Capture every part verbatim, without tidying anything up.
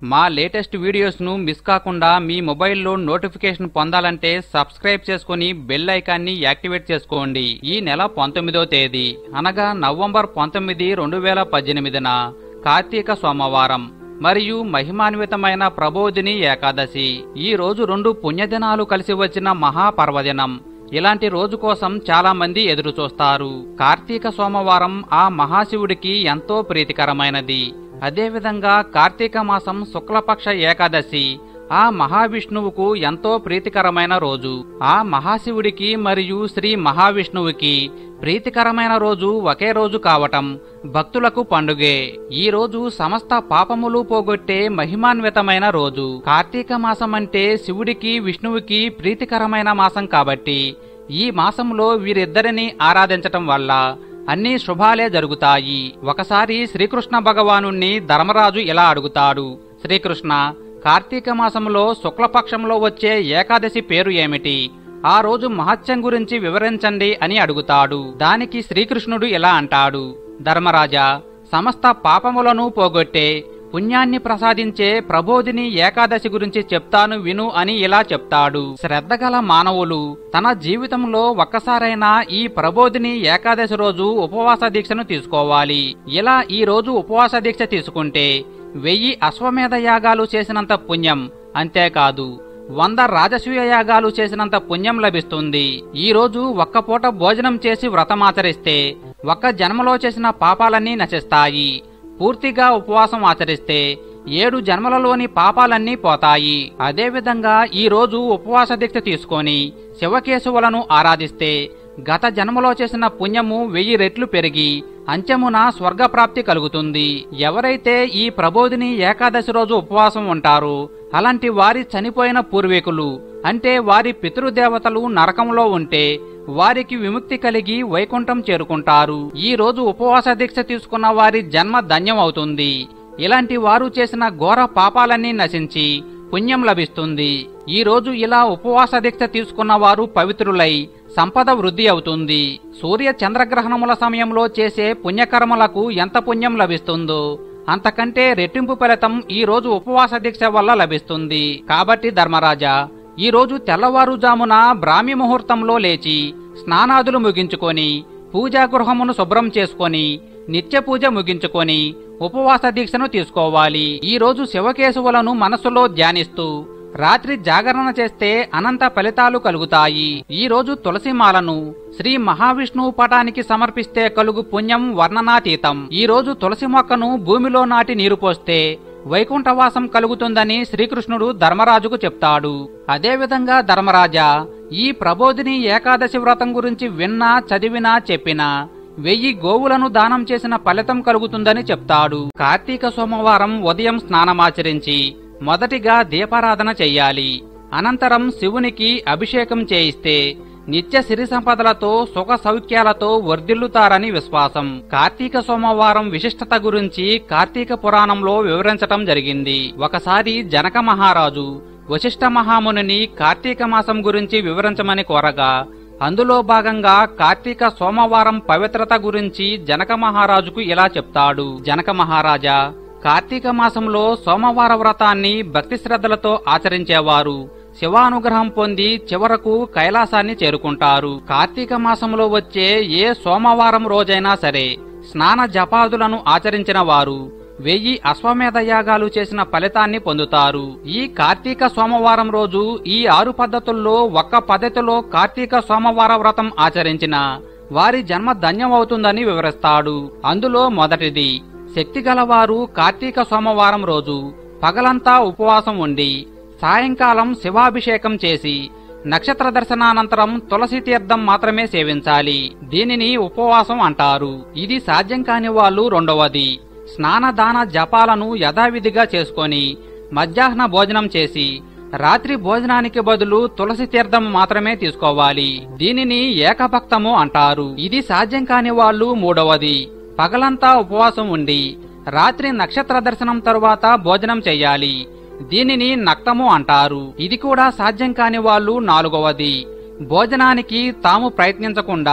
మా latest videos ను miss కాకుండా మీ మొబైల్లో నోటిఫికేషన్ పొందాలంటే సబ్స్క్రైబ్ చేసుకుని బెల్ ఐకాన్ని యాక్టివేట్ చేసుకోండి। ఈ నెల పంతొమ్మిదో తేదీ అనగా నవంబర్ పంతొమ్మిది రెండు వేల పద్దెనిమిదిన కార్తీక సోమవారం మరియు మహిమాన్వితమైన ప్రబోధిని ఏకాదశి। ఈ రోజు రెండు పుణ్యదినాలు కలిసి వచ్చిన మహాపర్వదినం। ఇలాంటి రోజు కోసం చాలా మంది ఎదురు చూస్తారు। కార్తీక సోమవారం ఆ మహాశివుడికి ఎంతో ప్రీతికరమైనది। అదేవిధంగా కార్తీక మాసం శుక్లపక్ష ఏకాదశి ఆ మహావిష్ణువుకు ఎంతో ప్రీతికరమైన రోజు। ఆ మహాశివుడికి మరియు శ్రీ మహావిష్ణువుకి ప్రీతికరమైన రోజు ఒకే రోజు కావటం భక్తులకు పండుగే। ఈ రోజు సమస్త పాపములు పోగొట్టే మహిమాన్వితమైన రోజు। కార్తీక మాసం అంటే శివుడికి విష్ణువుకి ప్రీతికరమైన మాసం కాబట్టి ఈ మాసంలో వీరిద్దరిని ఆరాధించటం వల్ల అన్ని శుభాలే జరుగుతాయి। ఒకసారి శ్రీకృష్ణ భగవానుణ్ణి ధర్మరాజు ఇలా అడుగుతాడు, శ్రీకృష్ణ, కార్తీక మాసంలో శుక్లపక్షంలో వచ్చే ఏకాదశి పేరు ఏమిటి? ఆ రోజు మహత్యం గురించి వివరించండి అని అడుగుతాడు। దానికి శ్రీకృష్ణుడు ఇలా అంటాడు, ధర్మరాజా, సమస్త పాపములను పోగొట్టే పుణ్యాన్ని ప్రసాదించే ప్రబోధిని ఏకాదశి గురించి చెప్తాను విను అని ఇలా చెప్తాడు। శ్రద్ధగల మానవులు తన జీవితంలో ఒక్కసారైనా ఈ ప్రబోధిని ఏకాదశి రోజు ఉపవాస దీక్షను తీసుకోవాలి। ఇలా ఈ రోజు ఉపవాస దీక్ష తీసుకుంటే వెయ్యి అశ్వమేధ యాగాలు చేసినంత పుణ్యం, అంతేకాదు వంద రాజసూయ యాగాలు చేసినంత పుణ్యం లభిస్తుంది। ఈ రోజు ఒక్క పూట భోజనం చేసి వ్రతమాచరిస్తే ఒక్క జన్మలో చేసిన పాపాలన్నీ నశిస్తాయి। పూర్తిగా ఉపవాసం ఆచరిస్తే ఏడు జన్మలలోని పాపాలన్నీ పోతాయి। అదేవిధంగా ఈ రోజు ఉపవాస దీక్ష తీసుకొని శివకేశవులను ఆరాధిస్తే గత జన్మలో చేసిన పుణ్యము వెయ్యి రెట్లు పెరిగి అంత్యమున స్వర్గప్రాప్తి కలుగుతుంది। ఎవరైతే ఈ ప్రబోధిని ఏకాదశి రోజు ఉపవాసం ఉంటారో అలాంటి వారి చనిపోయిన పూర్వీకులు అంటే వారి పితృదేవతలు నరకంలో ఉంటే వారికి విముక్తి కలిగి వైకుంఠం చేరుకుంటారు। ఈ రోజు ఉపవాస దీక్ష తీసుకున్న వారి జన్మ ధన్యం అవుతుంది। ఇలాంటి వారు చేసిన ఘోర పాపాలన్నీ నశించి పుణ్యం లభిస్తుంది। ఈ రోజు ఇలా ఉపవాస దీక్ష తీసుకున్న వారు పవిత్రులై సంపద వృద్ధి అవుతుంది। సూర్య చంద్రగ్రహణముల సమయంలో చేసే పుణ్యకర్మలకు ఎంత పుణ్యం లభిస్తుందో అంతకంటే రెట్టింపు ఫలితం ఈ రోజు ఉపవాస దీక్ష వల్ల లభిస్తుంది। కాబట్టి ధర్మరాజా, ఈ రోజు తెల్లవారుజామున బ్రాహ్మీ ముహూర్తంలో లేచి స్నానాదులు ముగించుకొని పూజా గృహమును శుభ్రం చేసుకొని నిత్య పూజ ముగించుకొని ఉపవాస దీక్షను తీసుకోవాలి। ఈ రోజు శివకేశవులను మనస్సులో ధ్యానిస్తూ రాత్రి జాగరణ చేస్తే అనంత ఫలితాలు కలుగుతాయి। ఈ రోజు తులసిమాలను శ్రీ మహావిష్ణువు పటానికి సమర్పిస్తే కలుగు పుణ్యం వర్ణనాతీతం। ఈ రోజు తులసి మొక్కను భూమిలో నాటి నీరు పోస్తే వైకుంఠవాసం కలుగుతుందని శ్రీకృష్ణుడు ధర్మరాజుకు చెప్తాడు। అదేవిధంగా ధర్మరాజా, ఈ ప్రబోధిని ఏకాదశి వ్రతం గురించి విన్నా చదివినా చెప్పినా వెయ్యి గోవులను దానం చేసిన ఫలితం కలుగుతుందని చెప్తాడు। కార్తీక సోమవారం ఉదయం స్నానమాచరించి మొదటిగా దీపారాధన చెయ్యాలి। అనంతరం శివునికి అభిషేకం చేయిస్తే నిత్య సిరి సంపదలతో సుఖ సౌఖ్యాలతో వర్ధిల్లుతారని విశ్వాసం। కార్తీక సోమవారం విశిష్టత గురించి కార్తీక పురాణంలో వివరించటం జరిగింది। ఒకసారి జనక మహారాజు వశిష్ఠ మహామునిని కార్తీక మాసం గురించి వివరించమని కోరగా అందులో భాగంగా కార్తీక సోమవారం పవిత్రత గురించి జనక మహారాజుకు ఇలా చెప్తాడు, జనక మహారాజా, కార్తీక మాసంలో సోమవార వ్రతాన్ని భక్తి శ్రద్ధలతో ఆచరించేవారు శివానుగ్రహం పొంది చివరకు కైలాసాన్ని చేరుకుంటారు। కార్తీక మాసంలో వచ్చే ఏ సోమవారం రోజైనా సరే స్నాన జపాదులను ఆచరించిన వారు వెయ్యి అశ్వమేధ యాగాలు చేసిన ఫలితాన్ని పొందుతారు। ఈ కార్తీక సోమవారం రోజు ఈ ఆరు పద్ధతుల్లో ఒక్క పద్ధతిలో కార్తీక సోమవార వ్రతం ఆచరించిన వారి జన్మ ధన్యమవుతుందని వివరిస్తాడు। అందులో మొదటిది, శక్తిగలవారు కార్తీక సోమవారం రోజు పగలంతా ఉపవాసం ఉండి సాయంకాలం శివాభిషేకం చేసి నక్షత్ర దర్శనానంతరం తులసి తీర్థం మాత్రమే సేవించాలి। దీనిని ఉపవాసం అంటారు। ఇది సాధ్యం కాని వాళ్ళు రెండవది, స్నానదాన జపాలను యథావిధిగా చేసుకొని మధ్యాహ్న భోజనం చేసి రాత్రి భోజనానికి బదులు తులసి తీర్థం మాత్రమే తీసుకోవాలి। దీనిని ఏకభక్తము అంటారు। ఇది సాధ్యం కాని వాళ్ళు మూడవది, పగలంతా ఉపవాసం ఉండి రాత్రి నక్షత్ర దర్శనం తరువాత భోజనం చెయ్యాలి। దీనిని నక్తము అంటారు। ఇది కూడా సాధ్యం కాని వాళ్ళు నాలుగవది, భోజనానికి తాము ప్రయత్నించకుండా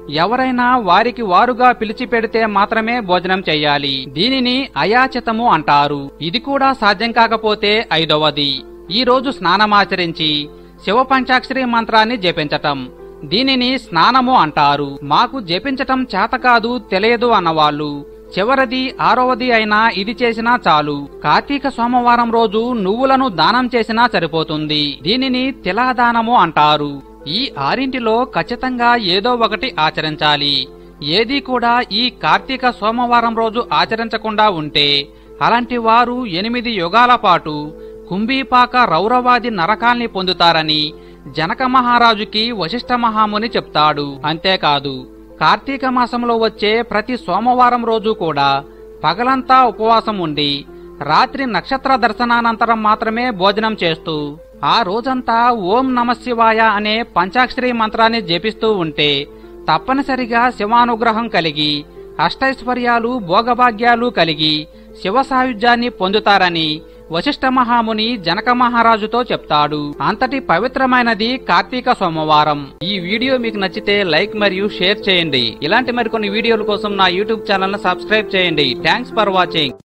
ఎవరైనా వారికి వారుగా పిలిచి పెడితే మాత్రమే భోజనం చెయ్యాలి. దీనిని అయాచితము అంటారు. ఇది కూడా సాధ్యం కాకపోతే ఐదవది, ఈ రోజు స్నానమాచరించి శివ పంచాక్షరి మంత్రాన్ని జపించటం. దీనిని స్నానము అంటారు. మాకు జపించటం చేతకాదు, తెలియదు అన్నవాళ్లు చివరిది ఆరవది అయినా ఇది చేసినా చాలు. కార్తీక సోమవారం రోజు నువ్వులను దానం చేసినా సరిపోతుంది. దీనిని తిలాదానము అంటారు. ఈ ఆరింటిలో ఖచ్చితంగా ఏదో ఒకటి ఆచరించాలి. ఏదీ కూడా ఈ కార్తీక సోమవారం రోజు ఆచరించకుండా ఉంటే అలాంటి వారు ఎనిమిది యుగాల పాటు కుంభీపాక రౌరవాది నరకాల్ని పొందుతారని జనక మహారాజుకి వశిష్ఠ మహాముని చెప్తాడు. అంతేకాదు, కార్తీక మాసంలో వచ్చే ప్రతి సోమవారం రోజు కూడా పగలంతా ఉపవాసం ఉండి రాత్రి నక్షత్ర దర్శనానంతరం మాత్రమే భోజనం చేస్తూ ఆ రోజంతా ఓం నమశివాయ అనే పంచాక్షరి మంత్రాన్ని జపిస్తూ ఉంటే తప్పనిసరిగా శివానుగ్రహం కలిగి అష్టైశ్వర్యాలు భోగభాగ్యాలు కలిగి శివ సాయుధ్యాన్ని పొందుతారని వశిష్ఠ మహాముని జనక మహారాజుతో చెప్తాడు. అంతటి పవిత్రమైనది కార్తీక సోమవారం. ఈ వీడియో మీకు నచ్చితే లైక్ మరియు షేర్ చేయండి. ఇలాంటి మరికొన్ని వీడియోల కోసం నా యూట్యూబ్ ఛానల్ ను సబ్స్క్రైబ్ చేయండి. Thanks for watching.